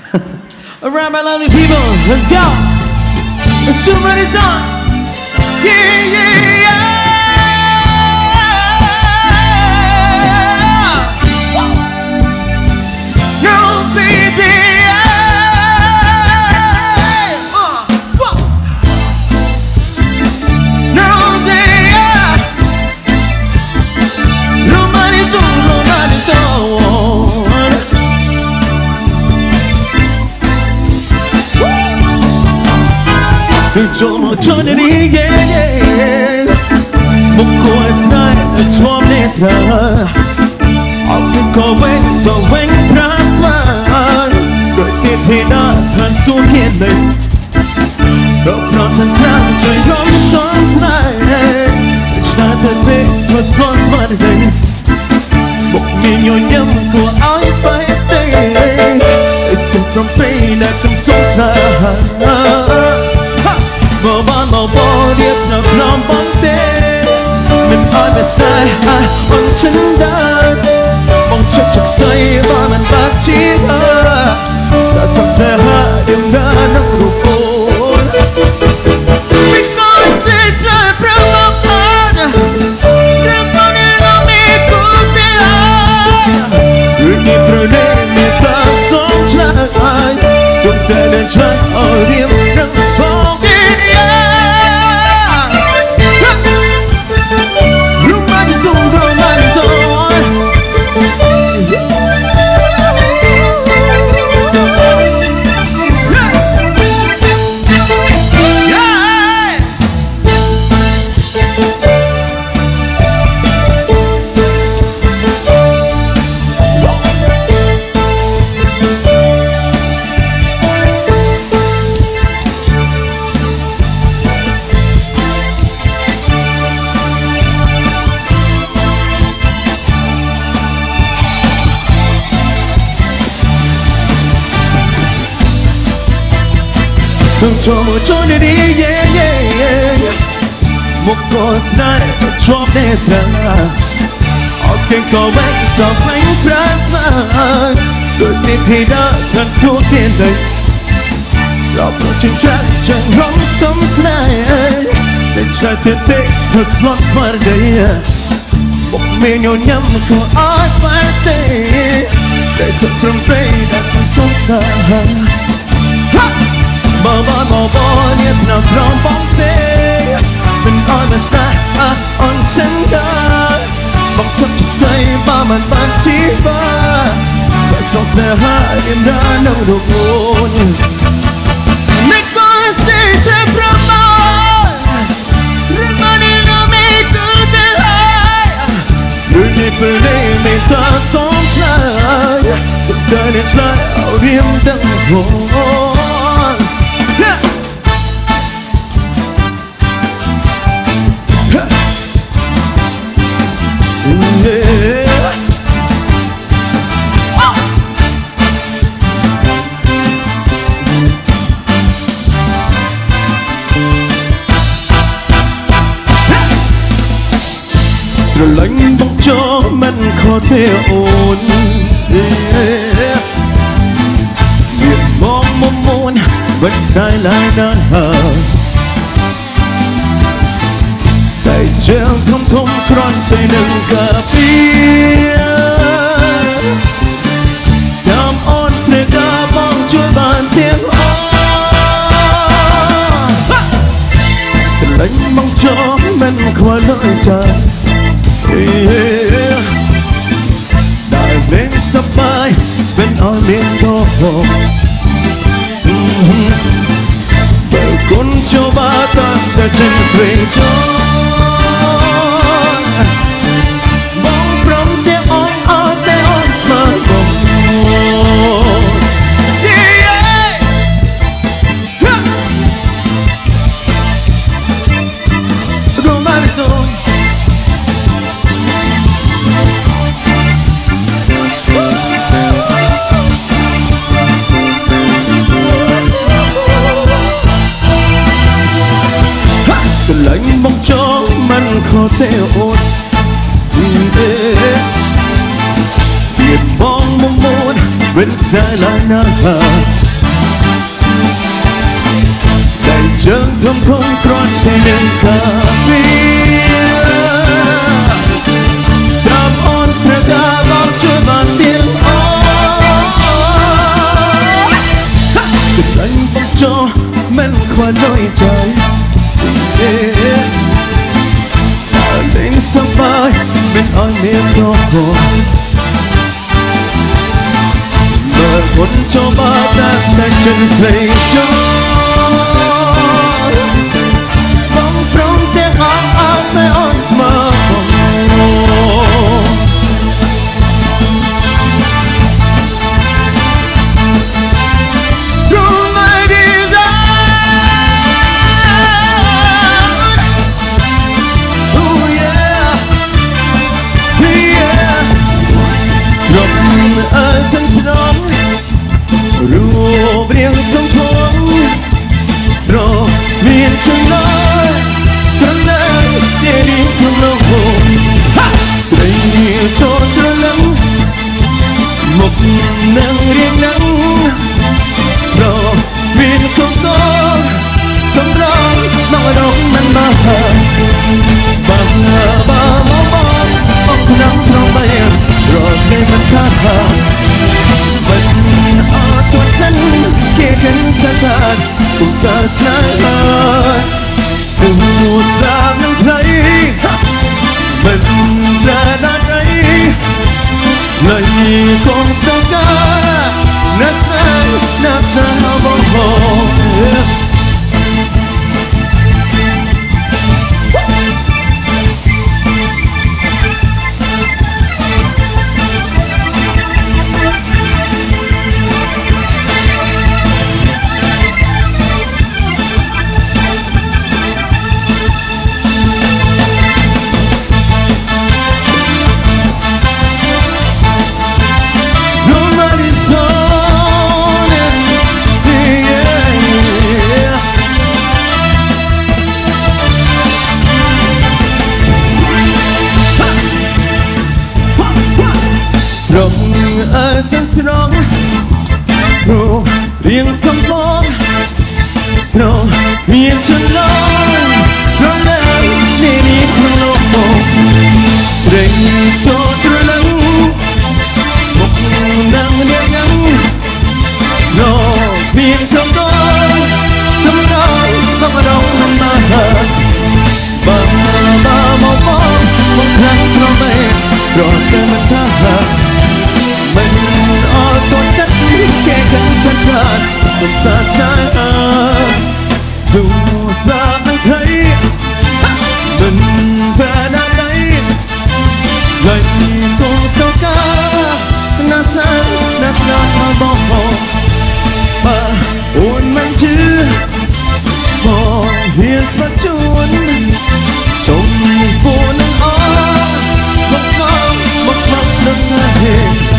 Around my lovely people, let's go. There's too many songs. Yeah, yeah, yeah. No, baby. Cho một cho đến đi yeah yeah. Một cô gái cho nên thở. Ông cứ có quên rồi quên transfer. Đôi tim thì đã thân xuống hiện đây. Đâu nó chẳng chẳng trời không sống lại. Cha thật về thật xóa xóa đây. Một nghìn nhồi nhâm của ái bay tê. Sự trong tay đã không sống lại. Màu bó điệp nào lòng bóng tê. Mình ơi về sai ai bằng chân đá. Mong chấp chắc say và mình bác chí hơ. Xa sắp xe hạ điểm đã nâng đủ côn. Mình có gì trời prao bóng ơn. Đêm mơ đi nó mi cũng tê ai. Rồi kịp rồi đây mình ta sống lại. Dùng tay đến chân ở điểm nâng bóng. Đừng cho một chỗ để đi yeah yeah yeah. Một con snai cho nên thở. Họ kênh cầu vách dọc bánh plasma. Đôi tim thì đã gần xuống tiền đây. Lọc vào chân chắc chẳng rõng sống snai. Để trái tiền tệ thật slot vào đây. Một miệng nhô nhâm của ái phải tê. Để giọt from bay đã không sống xa. Màu bó điệp nào trong bóng tê. Mình oi mà xa on chân đá. Bóng chấp chắc say ba màn bàn chí ba. Sợ sọc xe hạ điểm đã nâng độ côn. Mình có gì trên prao bóng. Rừng mà đi nó mi cứ tê hai. Rồi đi về đây mình ta sống lại. Rồi đời đến lại ảo điểm đăng hồn. Rồi lánh bóng cho mình khó thể ổn. Miệng mong mong muốn vẫn sai lại đơn hờ. Tay treo thông thông con tay nâng cà phê. Cảm ơn để ta mong chúa bàn tiếng ơ. Sẽ lánh bóng cho mình khó lỗi trời. Đại bên sắp bay bên oi miền đô. Bờ con cho ba ta ta chân xuôi cho. Bóng prong te on smart bóng. Romantic. Lạnh mong cho mình khó thể ổn. Tiền bóng mong muốn vẫn sẽ là nàng đại trường thơm không còn thể nên cà phê đam ôn thơ ca vang chưa bàn tiếng sự anh bốc cho men qua đôi trái lên sông bay bên ai miền đó mở cuốn cho ba ta tay chân dậy cho bóng trong tiếng áo tay on smile ở sân sóng rùa riêng sông thoáng rồi miền chân nói sân nơi để đi không lâu xây tô cho lắm một nắng riêng nắng rồi miền không có sông rong mong đâu nắng ba máu bom bóng nắng trong bay rồi câyมันขาดมันตัวฉันเกี่ยกันจะขาดปุ่มศาสนาสู่สามน้ำไทยมันระดับไหนเลยคงสกานัดบอกở sân sông rùa riêng sông bóng snow miền chân lông sông lên nên đi không lâu rèn tô cho lắng một nắng đêm ngắn snow miền không có sông đôi không ở đâu nằm mà ba màu bóng một tháng trong mây rồi cây mình tha mình ởตัวฉันแค่กันฉันขาดต้องสาสายสู่สามน้ำไทยมันเป็นอะไรไงคงเศร้ากาหน้าฉันมาบอกมาอุ่นมันชื่อบอกเฮียสมาชวนชมฟูนังอ้อบอกสมัครนักแสดง